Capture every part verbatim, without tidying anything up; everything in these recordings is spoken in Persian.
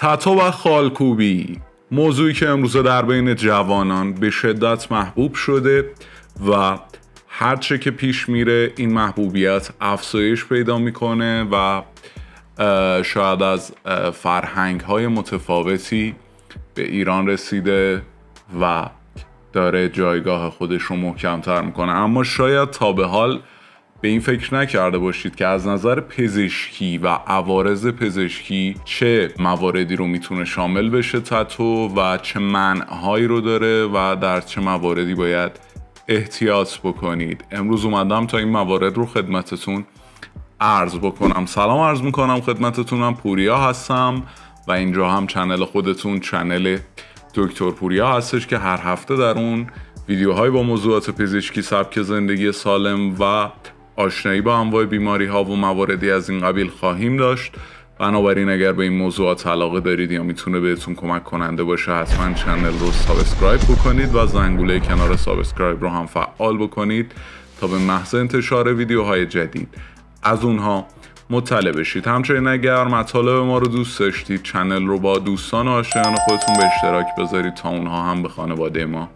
تتو و خالکوبی، موضوعی که امروزه در بین جوانان به شدت محبوب شده و هرچه که پیش میره این محبوبیت افزایش پیدا میکنه و شاید از فرهنگ های متفاوتی به ایران رسیده و داره جایگاه خودش رو محکمتر میکنه. اما شاید تا به حال به این فکر نکرده باشید که از نظر پزشکی و عوارض پزشکی چه مواردی رو میتونه شامل بشه تتو و چه منعهایی رو داره و در چه مواردی باید احتیاط بکنید. امروز اومدم تا این موارد رو خدمتتون عرض بکنم. سلام عرض میکنم خدمتتون، من پوریا هستم و اینجا هم چنل خودتون چنل دکتر پوریا هستش که هر هفته در اون ویدیوهای با موضوعات پزشکی، سبک زندگی سالم و آشنایی با انواع بیماری ها و مواردی از این قبیل خواهیم داشت. بنابراین اگر به این موضوعات علاقه دارید یا میتونه بهتون کمک کننده باشه، حتما چنل رو سابسکرایب بکنید و زنگوله کنار سابسکرایب رو هم فعال بکنید تا به محض انتشار ویدیوهای جدید از اونها مطلع بشید. همچنین اگر مطالب ما رو دوست داشتید، چنل رو با دوستان و آشنایان خودتون به اشتراک بذارید تا اونها هم به خانواده ما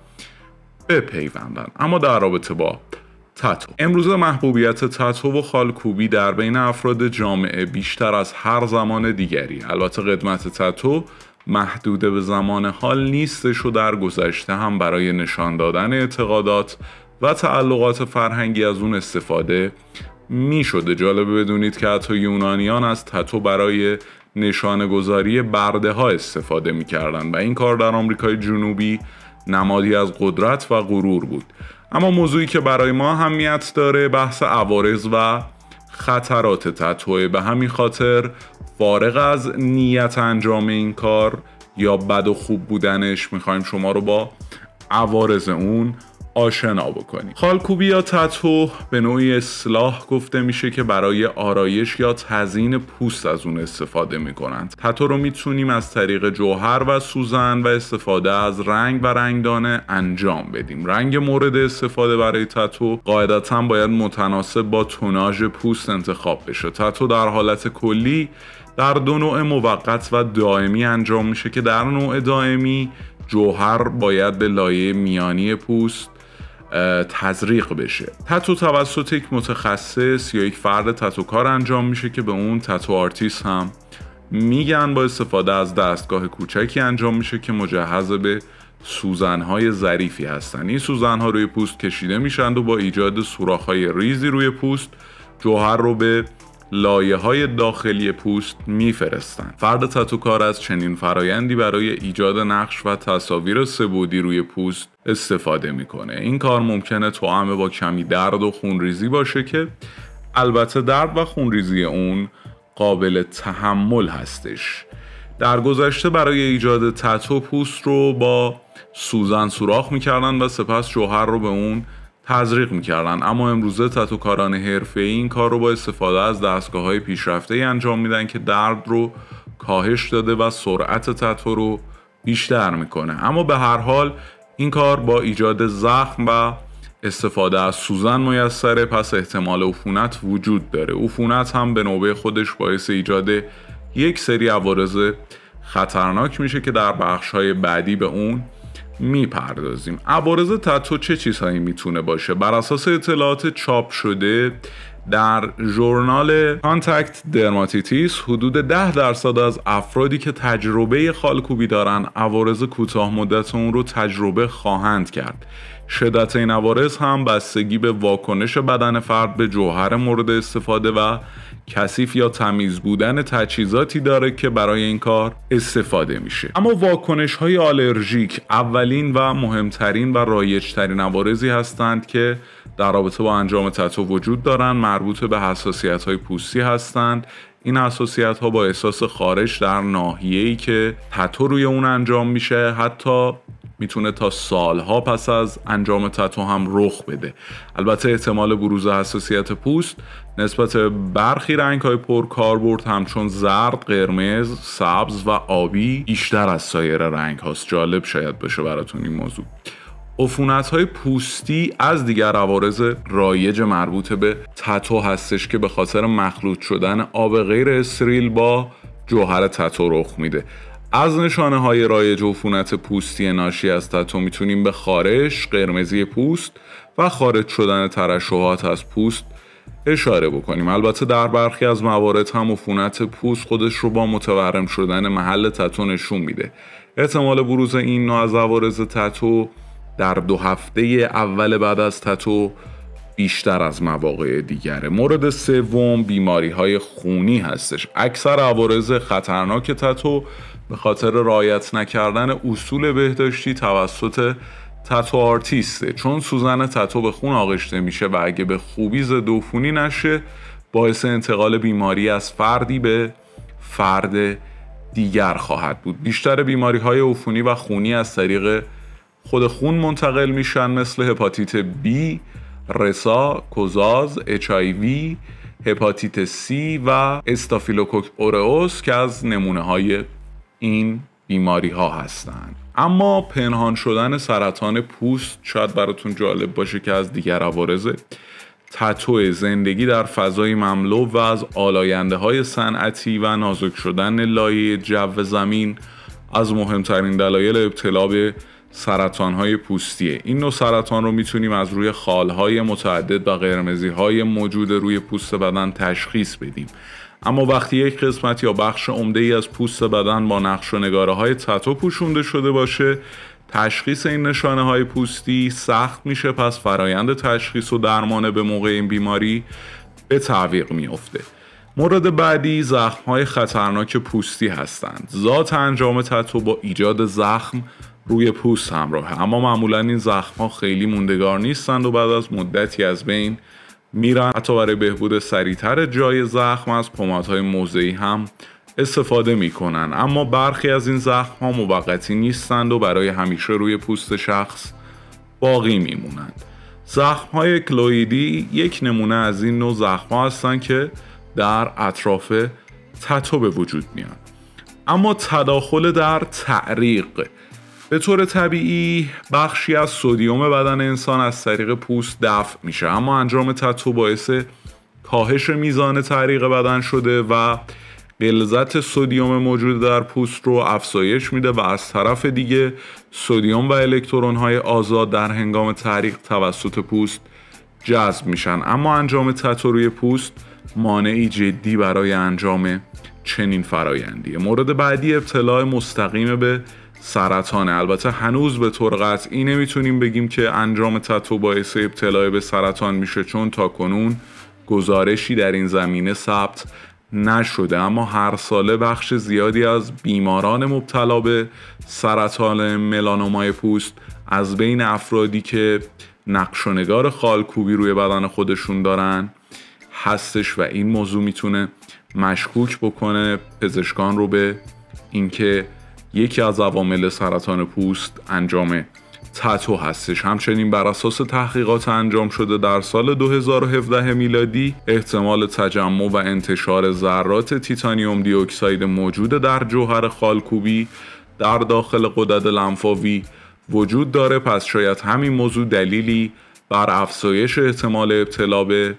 بپیوندن. اما در رابطه با تتو، امروز محبوبیت تتو و خالکوبی در بین افراد جامعه بیشتر از هر زمان دیگری. البته قدمت تتو محدود به زمان حال نیستش و در گذشته هم برای نشان دادن اعتقادات و تعلقات فرهنگی از اون استفاده می شده. جالبه بدونید که حتی یونانیان از تتو برای نشانه گذاری برده ها استفاده می کردن و این کار در آمریکای جنوبی نمادی از قدرت و غرور بود. اما موضوعی که برای ما اهمیت داره بحث عوارض و خطرات تتوه. به همین خاطر فارغ از نیت انجام این کار یا بد و خوب بودنش، میخوایم شما رو با عوارض اون آشنا بکنیم. خالکوبی یا تتو به نوعی اصطلاح گفته میشه که برای آرایش یا تزیین پوست از اون استفاده میکنند. تتو رو میتونیم از طریق جوهر و سوزن و استفاده از رنگ و رنگدانه انجام بدیم. رنگ مورد استفاده برای تتو قاعدتاً باید متناسب با توناژ پوست انتخاب بشه. تتو در حالت کلی در دو نوع موقت و دائمی انجام میشه که در نوع دائمی جوهر باید به لایه میانی پوست تزریق بشه. تتو توسط یک متخصص یا یک فرد تتوکار انجام میشه که به اون تتو آرتیست هم میگن. با استفاده از دستگاه کوچکی انجام میشه که مجهز به سوزنهای ظریفی هستن. این سوزنها روی پوست کشیده میشن و با ایجاد سوراخ‌های ریزی روی پوست جوهر رو به لایه های داخلی پوست میفرستن. فرد تتوکار از چنین فرایندی برای ایجاد نقش و تصاویر سه‌بعدی روی پوست استفاده میکنه. این کار ممکنه توأم با کمی درد و خونریزی باشه که البته درد و خونریزی اون قابل تحمل هستش. در گذشته برای ایجاد تتو پوست رو با سوزن سوراخ میکردن و سپس جوهر رو به اون تزریق میکردن. اما امروزه تتوکاران حرفه‌ای این کار رو با استفاده از دستگاه‌های پیشرفته‌ای انجام میدن که درد رو کاهش داده و سرعت تتو رو بیشتر میکنه. اما به هر حال این کار با ایجاد زخم و استفاده از سوزن میسره، پس احتمال عفونت وجود داره. عفونت هم به نوبه خودش باعث ایجاد یک سری عوارض خطرناک میشه که در بخش‌های بعدی به اون میپردازیم. عوارض تتو چه چیزهایی میتونه باشه؟ بر اساس اطلاعات چاپ شده در ژورنال کانتاکت درماتیتیس، حدود ده درصد از افرادی که تجربه خالکوبی دارن عوارض کوتاه مدت اون رو تجربه خواهند کرد. شدت این عوارض هم بستگی به واکنش بدن فرد به جوهر مورد استفاده و کثیف یا تمیز بودن تجهیزاتی داره که برای این کار استفاده میشه. اما واکنش های آلرژیک اولین و مهمترین و رایجترین عوارضی هستند که در رابطه با انجام تتو وجود دارن. مربوط به حساسیت های پوستی هستند. این حساسیت ها با احساس خارش در ناحیه‌ای که تتو روی اون انجام میشه حتی میتونه تا سالها پس از انجام تتو هم رخ بده. البته احتمال بروز حساسیت پوست نسبت به برخی رنگ‌های پرکاربرد همچون زرد، قرمز، سبز و آبی بیشتر از سایر رنگ هاست. جالب شاید باشه براتون این موضوع. عفونت‌های پوستی از دیگر عوارض رایج مربوط به تتو هستش که به خاطر مخلوط شدن آب غیر استریل با جوهر تتو رخ میده. از نشانه های رایج عفونت پوستی ناشی از تتو میتونیم به خارش، قرمزی پوست و خارج شدن ترشحات از پوست اشاره بکنیم. البته در برخی از موارد هم عفونت پوست خودش رو با متورم شدن محل تتو نشون میده. احتمال بروز این نوع از عوارض تتو در دو هفته اول بعد از تتو بیشتر از مواقع دیگره. مورد سوم بیماری های خونی هستش. اکثر عوارض خطرناک تتو به خاطر رعایت نکردن اصول بهداشتی توسط تتو آرتیسته، چون سوزن تتو به خون آغشته میشه و اگه به خوبی ضد عفونی نشه باعث انتقال بیماری از فردی به فرد دیگر خواهد بود. بیشتر بیماری های عفونی و خونی از طریق خود خون منتقل میشن، مثل هپاتیت بی، رسا، کوزاز، اچ آی وی، هپاتیت سی و استافیلوکوک اورئوس که از نمونه های این بیماری ها هستند. اما پنهان شدن سرطان پوست شاید براتون جالب باشه که از دیگر عوارض تتو زندگی در فضای مملو و از آلاینده های صنعتی و نازک شدن لایه جو زمین از مهمترین دلایل ابتلا به سرطان های پوستیه. این نوع سرطان رو میتونیم از روی خالهای متعدد و قرمزی های موجود روی پوست بدن تشخیص بدیم. اما وقتی یک قسمت یا بخش عمده ای از پوست بدن با نقش و نگاره های تتو پوشونده شده باشه، تشخیص این نشانه های پوستی سخت میشه، پس فرایند تشخیص و درمان به موقع این بیماری به تعویق میفته. مورد بعدی زخم های خطرناک پوستی هستند. ذات انجام تتو با ایجاد زخم روی پوست همراهه، اما معمولا این زخم ها خیلی موندگار نیستند و بعد از مدتی از بین میرن. حتی برای بهبود سریعتر جای زخم از پمادهای موضعی هم استفاده میکنن، اما برخی از این زخم ها موقتی نیستند و برای همیشه روی پوست شخص باقی میمونند. زخم های کلویدی یک نمونه از این نوع زخم ها هستند که در اطراف تتو به وجود میان. اما تداخل در تعریق به طور طبیعی بخشی از سدیم بدن انسان از طریق پوست دفع میشه، اما انجام تتو باعث کاهش میزان تعریق بدن شده و غلظت سدیم موجود در پوست رو افزایش میده و از طرف دیگه سدیم و الکترون های آزاد در هنگام تعریق توسط پوست جذب میشن. اما انجام تتو روی پوست مانعی جدی برای انجام چنین فرایندیه. مورد بعدی ابتلا مستقیم به سرطانه. البته هنوز به طور قطعی نمیتونیم بگیم که انجام تتو باعث ابتلا به سرطان میشه، چون تا کنون گزارشی در این زمینه ثبت نشده، اما هر ساله بخش زیادی از بیماران مبتلا به سرطان ملانومای پوست از بین افرادی که نقش و نگار خالکوبی روی بدن خودشون دارن هستش و این موضوع میتونه مشکوک بکنه پزشکان رو به اینکه یکی از عوامل سرطان پوست انجام تتو هستش. همچنین بر اساس تحقیقات انجام شده در سال دو هزار و هفده میلادی احتمال تجمع و انتشار ذرات تیتانیوم دی اکساید موجود در جوهر خالکوبی در داخل غدد لنفاوی وجود داره، پس شاید همین موضوع دلیلی بر افزایش احتمال ابتلا به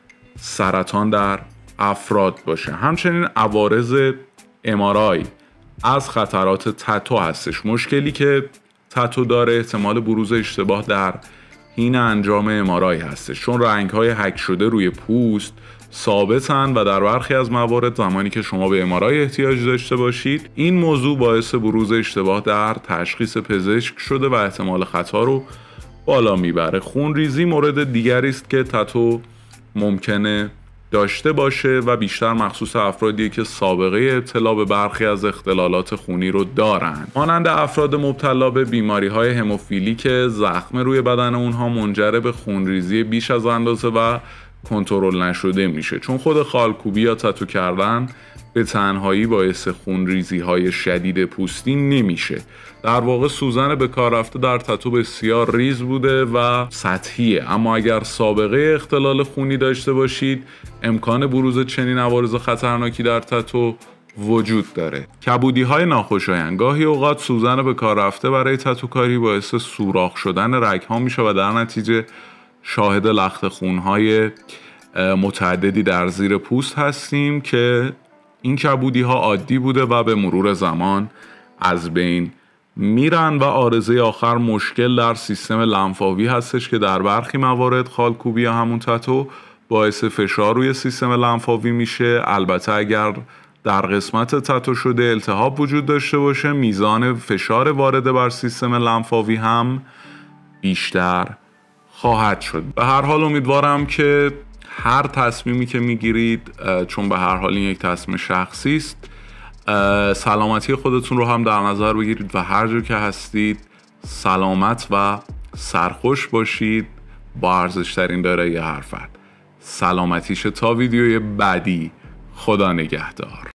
سرطان در افراد باشه. همچنین عوارض ام آر آی از خطرات تتو هستش. مشکلی که تتو داره احتمال بروز اشتباه در حین انجام ام آر آی هستش، چون رنگ‌های هک شده روی پوست ثابتن و در برخی از موارد زمانی که شما به ام آر آی احتیاج داشته باشید این موضوع باعث بروز اشتباه در تشخیص پزشک شده و احتمال خطا رو بالا میبره. خونریزی مورد دیگری است که تتو ممکنه داشته باشه و بیشتر مخصوص افرادی که سابقه ابتلا به برخی از اختلالات خونی رو دارند، مانند افراد مبتلا به بیماری های هموفیلی که زخم روی بدن اونها منجر به خونریزی بیش از اندازه و کنترل نشده میشه، چون خود خالکوبی یا تتو کردن به تنهایی باعث خونریزی های شدید پوستی نمیشه. در واقع سوزن به کار رفته در تتو بسیار ریز بوده و سطحیه، اما اگر سابقه اختلال خونی داشته باشید امکان بروز چنین عوارض خطرناکی در تتو وجود داره. کبودی های ناخوشایند. گاهی اوقات سوزن به کار رفته برای تتو کاری باعث سوراخ شدن رگ ها میشه و در نتیجه شاهد لخت خون های متعددی در زیر پوست هستیم که این کبودی ها عادی بوده و به مرور زمان از بین میرن و عارضه آخر مشکل در سیستم لنفاوی هستش که در برخی موارد خالکوبی یا همون تتو باعث فشار روی سیستم لنفاوی میشه. البته اگر در قسمت تتو شده التهاب وجود داشته باشه میزان فشار وارد بر سیستم لنفاوی هم بیشتر خواهد شد. به هر حال امیدوارم که هر تصمیمی که میگیرید، چون به هر حال این یک تصمیم شخصی است، سلامتی خودتون رو هم در نظر بگیرید و هر جور که هستید سلامت و سرخوش باشید. با ارزش‌ترین دارایی هر فرد سلامتیشه. تا ویدیوی بعدی، خدا نگهدار.